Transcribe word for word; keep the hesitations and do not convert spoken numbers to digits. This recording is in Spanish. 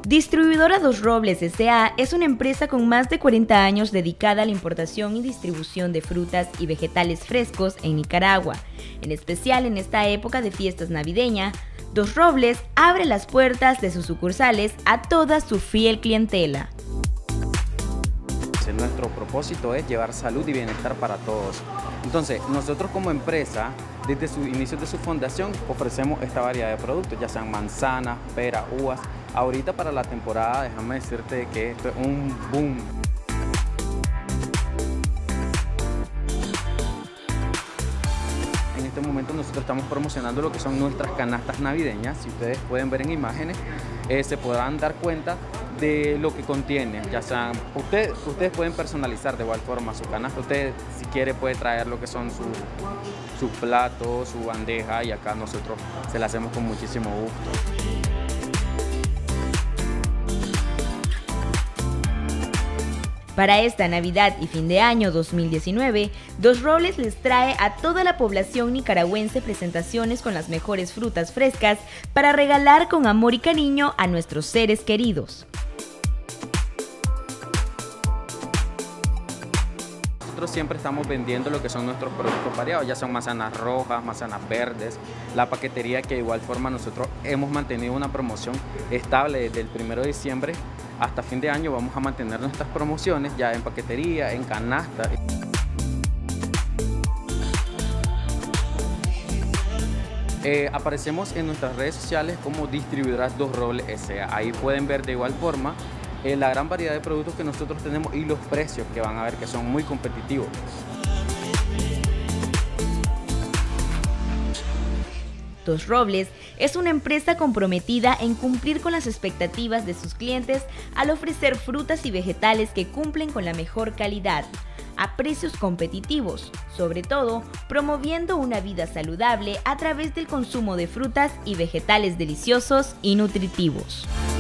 Distribuidora Dos Robles S A es una empresa con más de cuarenta años dedicada a la importación y distribución de frutas y vegetales frescos en Nicaragua. En especial en esta época de fiestas navideñas, Dos Robles abre las puertas de sus sucursales a toda su fiel clientela. Nuestro propósito es llevar salud y bienestar para todos. Entonces, nosotros como empresa, desde su inicio de su fundación, ofrecemos esta variedad de productos, ya sean manzanas, peras, uvas. Ahorita para la temporada, déjame decirte que esto es un boom. En este momento nosotros estamos promocionando lo que son nuestras canastas navideñas. Si ustedes pueden ver en imágenes, eh, se podrán dar cuenta de lo que contiene, ya sean, usted, ustedes pueden personalizar de igual forma su canasta. Usted, si quiere, puede traer lo que son su, su plato, su bandeja, y acá nosotros se la hacemos con muchísimo gusto. Para esta Navidad y fin de año dos mil diecinueve, Dos Robles les trae a toda la población nicaragüense presentaciones con las mejores frutas frescas para regalar con amor y cariño a nuestros seres queridos. Nosotros siempre estamos vendiendo lo que son nuestros productos variados, ya son manzanas rojas, manzanas verdes, la paquetería, que de igual forma nosotros hemos mantenido una promoción estable desde el primero de diciembre hasta fin de año. Vamos a mantener nuestras promociones ya en paquetería, en canasta. Eh, aparecemos en nuestras redes sociales como Distribuidoras Dos Robles S A Ahí pueden ver de igual forma eh, la gran variedad de productos que nosotros tenemos y los precios, que van a ver que son muy competitivos. Dos Robles es una empresa comprometida en cumplir con las expectativas de sus clientes al ofrecer frutas y vegetales que cumplen con la mejor calidad, a precios competitivos, sobre todo promoviendo una vida saludable a través del consumo de frutas y vegetales deliciosos y nutritivos.